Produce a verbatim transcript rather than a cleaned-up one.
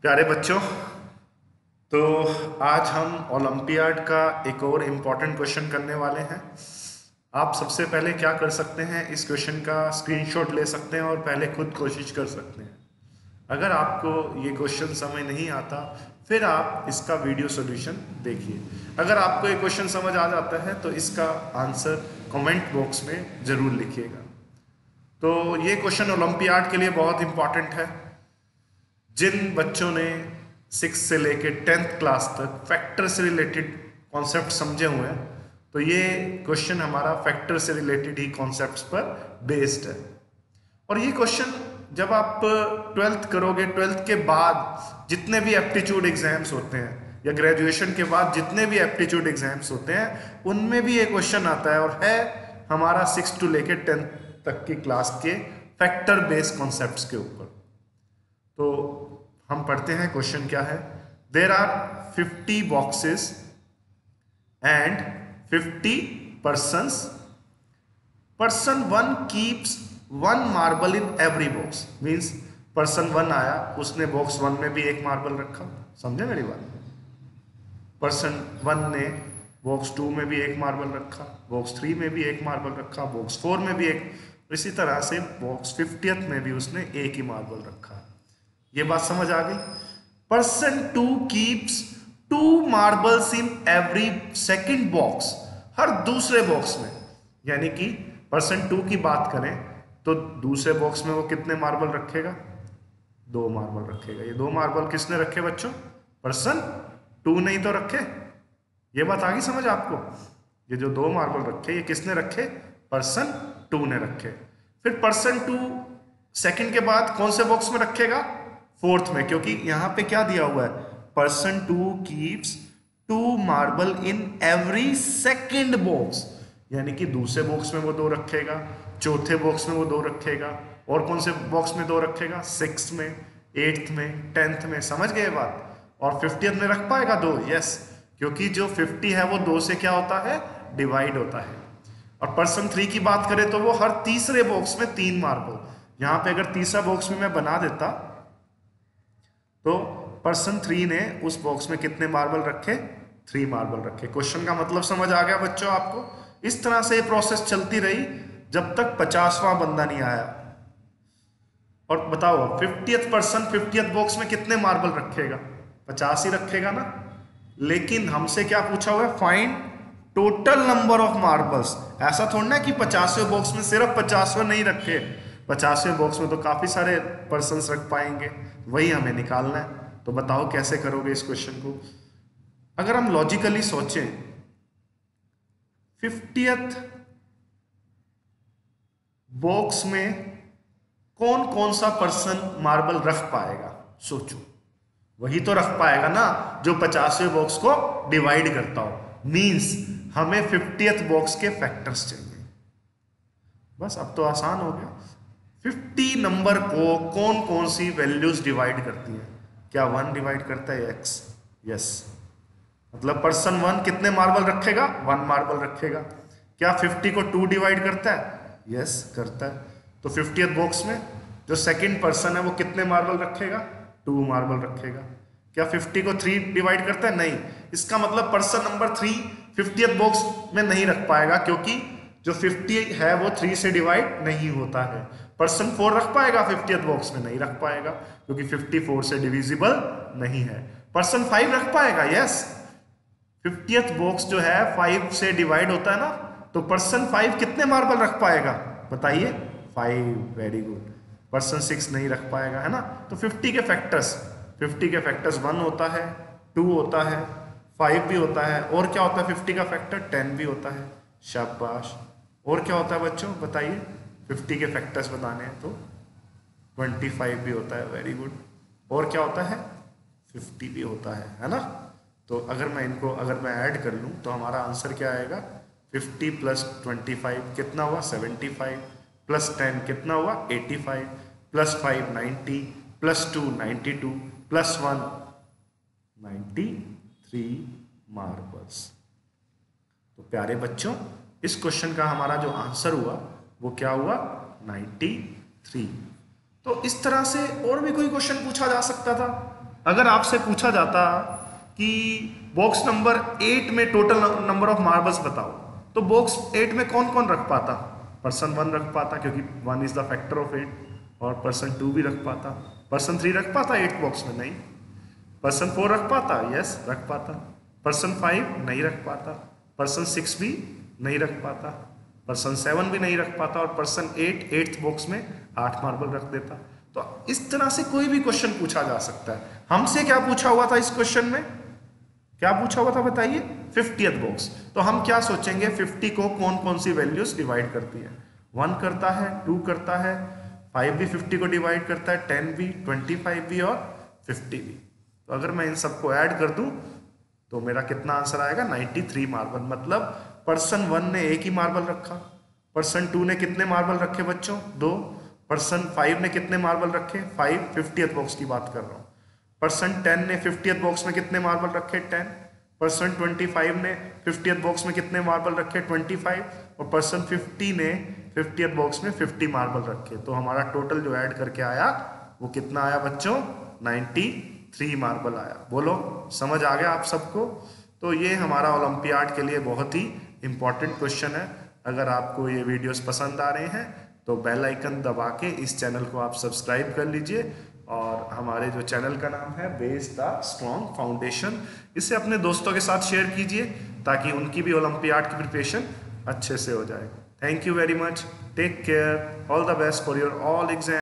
प्यारे बच्चों, तो आज हम ओलंपियाड का एक और इम्पॉर्टेंट क्वेश्चन करने वाले हैं। आप सबसे पहले क्या कर सकते हैं, इस क्वेश्चन का स्क्रीनशॉट ले सकते हैं और पहले खुद कोशिश कर सकते हैं। अगर आपको ये क्वेश्चन समझ नहीं आता फिर आप इसका वीडियो सॉल्यूशन देखिए। अगर आपको ये क्वेश्चन समझ आ जाता है तो इसका आंसर कमेंट बॉक्स में ज़रूर लिखिएगा। तो ये क्वेश्चन ओलंपियाड के लिए बहुत इंपॉर्टेंट है। जिन बच्चों ने सिक्स से लेके टेंथ क्लास तक फैक्टर से रिलेटेड कॉन्सेप्ट समझे हुए हैं, तो ये क्वेश्चन हमारा फैक्टर से रिलेटेड ही कॉन्सेप्ट्स पर बेस्ड है। और ये क्वेश्चन जब आप ट्वेल्थ करोगे, ट्वेल्थ के बाद जितने भी एप्टीट्यूड एग्जाम्स होते हैं या ग्रेजुएशन के बाद जितने भी एप्टीट्यूड एग्जाम्स होते हैं, उनमें भी ये क्वेश्चन आता है और है हमारा सिक्स टू लेके टेंथ तक की क्लास के फैक्टर बेस्ड कॉन्सेप्ट्स के ऊपर। तो हम पढ़ते हैं क्वेश्चन क्या है। There are fifty boxes and fifty persons. Person one keeps one marble in every box. Means person one आया, उसने बॉक्स वन में भी एक मार्बल रखा। समझे मेरी बात? पर्सन वन ने बॉक्स टू में भी एक मार्बल रखा, बॉक्स थ्री में भी एक मार्बल रखा, बॉक्स फोर में भी एक, इसी तरह से बॉक्स फिफ्टियथ में भी उसने एक ही मार्बल रखा। ये बात समझ आ गई? Person two keeps two marbles in every second box. हर दूसरे बॉक्स में, यानी कि पर्सन टू की बात करें तो दूसरे बॉक्स में वो कितने मार्बल रखेगा? दो मार्बल रखेगा। ये दो मार्बल किसने रखे बच्चों? पर्सन टू नहीं तो रखे। ये बात आ गई समझ आपको? ये जो दो मार्बल रखे ये किसने रखे? पर्सन टू ने रखे। फिर पर्सन टू सेकंड के बाद कौन से बॉक्स में रखेगा? फोर्थ में, क्योंकि यहां पे क्या दिया हुआ है? Person two keeps two marble in every second box, यानी कि दूसरे बॉक्स में वो दो रखेगा, चौथे बॉक्स में वो दो रखेगा, और कौन से बॉक्स में दो रखेगा? सिक्स में, एट्थ में, टेंथ में। समझ गए बात? और फिफ्टियथ में रख पाएगा दो? यस, क्योंकि जो फिफ्टी है वो दो से क्या होता है? डिवाइड होता है। और पर्सन थ्री की बात करें तो वो हर तीसरे बॉक्स में तीन मार्बल। यहां पे अगर तीसरा बॉक्स में मैं बना देता तो पर्सन थ्री ने उस बॉक्स में कितने मार्बल रखे? थ्री मार्बल रखे। क्वेश्चन का मतलब समझ आ गया बच्चों आपको? इस तरह से ये प्रोसेस चलती रही जब तक पचासवां बंदा नहीं आया। और बताओ फिफ्टियथ पर्सन फिफ्टियथ बॉक्स में कितने मार्बल रखेगा? पचास ही रखेगा ना। लेकिन हमसे क्या पूछा हुआ है? Find total number of marbles. ऐसा थोड़ा ना कि पचासवें बॉक्स में सिर्फ पचासवें नहीं रखे, पचासवें बॉक्स में तो काफी सारे पर्सन्स रख पाएंगे, वही हमें निकालना है। तो बताओ कैसे करोगे इस क्वेश्चन को? अगर हम लॉजिकली सोचें, फिफ्टियथ बॉक्स में कौन कौन सा पर्सन मार्बल रख पाएगा? सोचो, वही तो रख पाएगा ना जो पचासवें बॉक्स को डिवाइड करता हो। मींस हमें फिफ्टियथ बॉक्स के फैक्टर्स चाहिए। बस अब तो आसान हो गया। फिफ्टी नंबर को कौन कौन सी वैल्यूज डिवाइड करती है? क्या वन डिवाइड करता है? एक्स। यस, मतलब पर्सन वन कितने मार्बल रखेगा? वन मार्बल रखेगा। क्या फिफ्टी को टू डिवाइड करता है? यस, करता है। तो फिफ्टियथ बॉक्स में जो सेकंड पर्सन है वो कितने मार्बल रखेगा? टू मार्बल रखेगा। क्या फिफ्टी को थ्री डिवाइड करता है? नहीं। इसका मतलब person number three fiftieth box में नहीं रख पाएगा, क्योंकि जो फिफ्टी है वो थ्री से डिवाइड नहीं होता है। पर्सन फोर रख पाएगा फिफ्टियथ बॉक्स में? नहीं रख पाएगा, क्योंकि फिफ्टी फोर से डिविजिबल नहीं है। पर्सन फाइव रख पाएगा? यस, फिफ्टियथ बॉक्स जो है फाइव से डिवाइड होता है ना। तो पर्सन फाइव कितने मार्बल रख पाएगा? बताइए। Five. Very good. Person six नहीं रख पाएगा, है ना। तो फिफ्टी के फैक्टर्स फिफ्टी के फैक्टर्स वन होता है, टू होता है, फाइव भी होता है, और क्या होता है फिफ्टी का फैक्टर? टेन भी होता है। शाबाश। और क्या होता है बच्चों बताइए? फिफ्टी के फैक्टर्स बताने हैं तो ट्वेंटी फाइव भी होता है। Very good. और क्या होता है? फिफ्टी भी होता है, है ना। तो अगर मैं इनको अगर मैं ऐड कर लूं तो हमारा आंसर क्या आएगा? फिफ्टी प्लस ट्वेंटी फाइव कितना हुआ? Seventy five. प्लस टेन कितना हुआ? Eighty five. Plus five ninety, plus two ninety two, plus one ninety three marbles. तो प्यारे बच्चों, इस क्वेश्चन का हमारा जो आंसर हुआ वो क्या हुआ? Ninety three. तो इस तरह से और भी कोई क्वेश्चन पूछा जा सकता था। अगर आपसे पूछा जाता कि बॉक्स नंबर एट में टोटल नंबर ऑफ मार्बल्स बताओ, तो बॉक्स एट में कौन कौन रख पाता? पर्सन वन रख पाता क्योंकि one is the factor of eight, और पर्सन टू भी रख पाता। पर्सन थ्री रख पाता एट बॉक्स में? नहीं। पर्सन फोर रख पाता? यस रख पाता। पर्सन फाइव नहीं रख पाता। पर्सन सिक्स भी नहीं रख पाता। पर्सन सेवन भी नहीं रख पाता। और पर्सन एट एट्थ बॉक्स में आठ मार्बल रख देता। तो इस तरह से कोई भी क्वेश्चन पूछा जा सकता है। हमसे क्या पूछा हुआ था इस क्वेश्चन में? क्या पूछा हुआ था बताइए? Fiftieth box. तो हम क्या सोचेंगे, फिफ्टी को कौन कौन सी वैल्यूज डिवाइड करती है? वन करता है, टू करता है, फाइव भी फिफ्टी को डिवाइड करता है, टेन भी, ट्वेंटी फाइव भी और फिफ्टी भी। तो अगर मैं इन सबको ऐड कर दूं तो मेरा कितना आंसर आएगा? Ninety three marble. मतलब पर्सन वन ने एक ही मार्बल रखा। पर्सन टू ने कितने मार्बल रखे बच्चों? दो। पर्सन फाइव ने कितने मार्बल रखे? फाइव। फिफ्टियथ बॉक्स की बात कर रहा हूँ। पर्सन टेन ने फिफ्टियथ बॉक्स में कितने मार्बल रखे? टेन। पर्सन ट्वेंटी फाइव ने फिफ्टियथ बॉक्स में कितने मार्बल रखे? Twenty five. और पर्सन फिफ्टी ने फिफ्टियथ बॉक्स में फिफ्टी मार्बल रखे। तो हमारा टोटल जो ऐड करके आया वो कितना आया बच्चों? नाइन्टी थ्री मार्बल आया। बोलो, समझ आ गया आप सबको? तो ये हमारा ओलंपियाड के लिए बहुत ही इंपॉर्टेंट क्वेश्चन है। अगर आपको ये वीडियोस पसंद आ रहे हैं तो बेल आइकन दबा के इस चैनल को आप सब्सक्राइब कर लीजिए। और हमारे जो चैनल का नाम है बेस्ड द स्ट्रॉन्ग फाउंडेशन, इसे अपने दोस्तों के साथ शेयर कीजिए ताकि उनकी भी ओलंपियाड की प्रिपरेशन अच्छे से हो जाए। Thank you very much. Take care. All the best for your all exam.